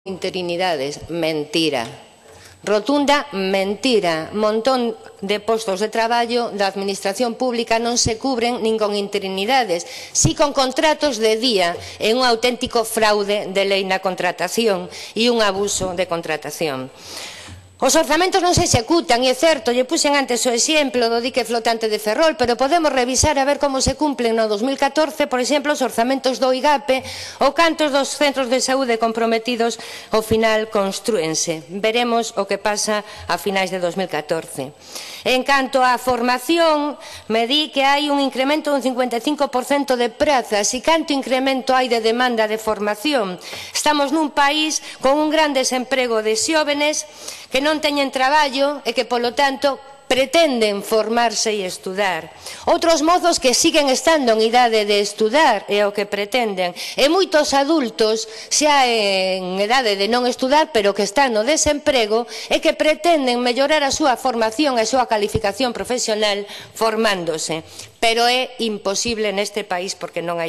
Interinidades, mentira. Rotunda mentira. Montón de postos de traballo da administración pública non se cubren nin con interinidades, si con contratos de día, e un auténtico fraude de lei na contratación e un abuso de contratación. Os orzamentos non se executan, e é certo, lle puxen antes o exemplo do dique flotante de Ferrol, pero podemos revisar a ver como se cumplen no 2014, por exemplo, os orzamentos do IGAPE ou cantos dos centros de saúde comprometidos ao final construense. Veremos o que pasa a finais de 2014. En canto á formación, me di que hai un incremento dun 55% de prazas. E canto incremento hai de demanda de formación? Estamos nun país con un gran desemprego de xóvenes que non teñen traballo e que, polo tanto, pretenden formarse e estudar. Outros mozos que siguen estando en idade de estudar é o que pretenden. E moitos adultos xa en idade de non estudar, pero que están no desemprego e que pretenden mellorar a súa formación e a súa calificación profesional formándose. Pero é imposible neste país porque non hai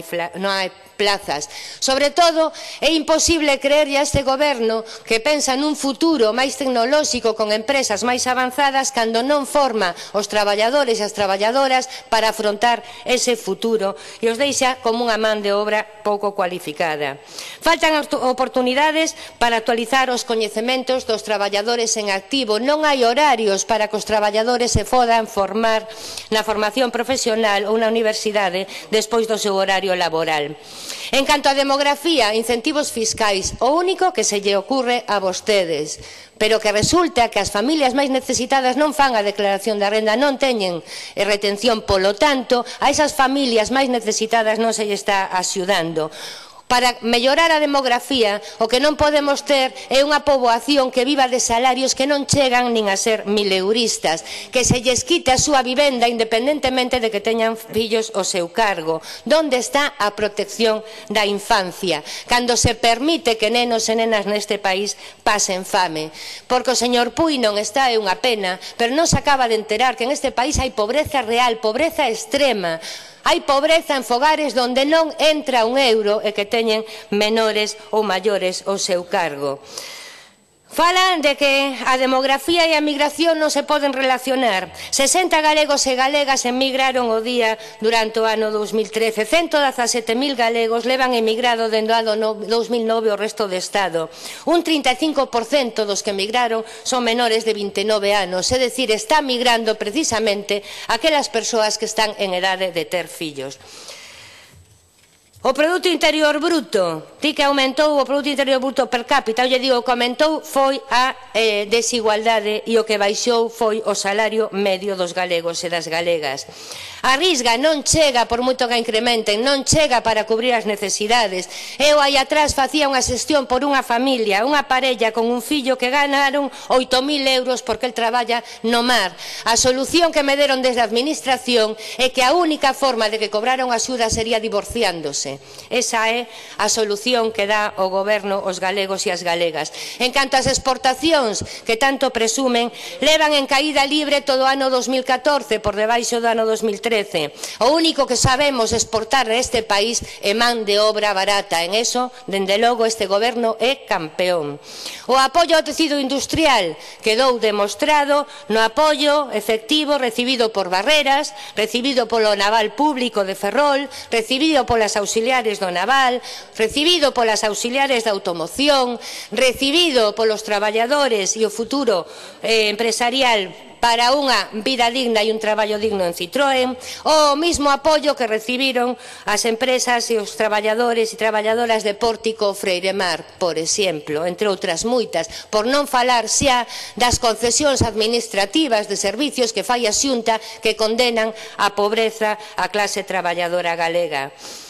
plazas. Sobre todo, é imposible creerlle a este goberno que pensa nun futuro máis tecnolóxico con empresas máis avanzadas cando non forma os traballadores e as traballadoras para afrontar ese futuro e os deixa como unha man de obra pouco cualificada. Faltan oportunidades para actualizar os coñecementos dos traballadores en activo. Non hai horarios para que os traballadores se podan formar na formación profesional ou na universidade despois do seu horario laboral. En canto á demografía, incentivos fiscais, o único que se lle ocurre a vostedes, pero que resulta que as familias máis necesitadas non fan a declaración da renda, non teñen retención, polo tanto, a esas familias máis necesitadas non se lle está axudando. Para mellorar a demografía, o que non podemos ter é unha poboación que viva de salarios que non chegan nin a ser mileuristas, que se lles quite a súa vivenda independentemente de que teñan fillos ao seu cargo. Onde está a protección da infancia? Cando se permite que nenos e nenas neste país pasen fame. Porque o señor Puy non está, é unha pena, pero non se acaba de enterar que en este país hai pobreza real, pobreza extrema. Hai pobreza en fogares onde non entra un euro e que teñen menores ou maiores ao seu cargo. Falan de que a demografía e a migración non se poden relacionar. 60 galegos e galegas emigraron o día durante o ano 2013. 117.000 galegos levan emigrado dende o ano 2009 ao resto do Estado. Un 35% dos que emigraron son menores de 29 anos, é dicir, está migrando precisamente aquelas persoas que están en edade de ter fillos. O Produto Interior Bruto, di que aumentou o Produto Interior Bruto per cápita, eu lle digo que aumentou foi a desigualdade e o que baixou foi o salario medio dos galegos e das galegas. A Risga non chega, por moito que incrementen, non chega para cubrir as necesidades. Eu aí atrás facía unha xestión por unha familia, unha parella con un fillo que ganaron 8.000 euros porque el traballa no mar. A solución que me deron desde a administración é que a única forma de que cobraron axuda sería divorciándose. Esa é a solución que dá o goberno aos galegos e as galegas. En canto ás exportacións que tanto presumen, levan en caída libre todo o ano 2014 por debaixo do ano 2013. O único que sabemos exportar neste país é man de obra barata. En eso, dende logo, este goberno é campeón. O apoio ao tecido industrial quedou demostrado no apoio efectivo recibido por Barreras, recibido polo Naval Público de Ferrol, recibido polas auxiliares do Naval, recibido polas auxiliares da automoción, recibido polos traballadores e o futuro empresarial para unha vida digna e un traballo digno en Citroën, o mismo apoio que recibiron as empresas e os traballadores e traballadoras de Pórtico Freiremar, por exemplo, entre outras moitas, por non falar xa das concesións administrativas de servicios que fai a Xunta que condenan a pobreza á clase traballadora galega.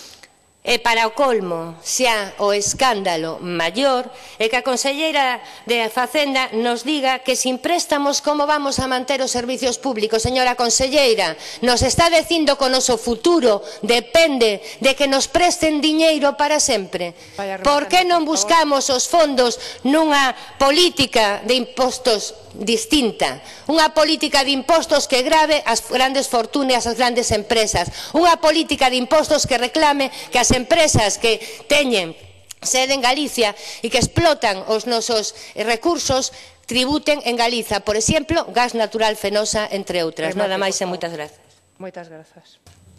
E para o colmo, xa o escándalo maior, é que a conselleira de Facenda nos diga que sin préstamos como vamos a manter os servicios públicos. Señora conselleira, nos está dicindo que o noso futuro depende de que nos presten diñeiro para sempre. Por que non buscamos os fondos nunha política de impostos distinta, unha política de impostos que grave as grandes fortunas, as grandes empresas, unha política de impostos que reclame que as empresas que teñen sede en Galicia e que explotan os nosos recursos tributen en Galiza, por exemplo, gas natural Fenosa, entre outras. Nada máis e moitas grazas. Moitas grazas.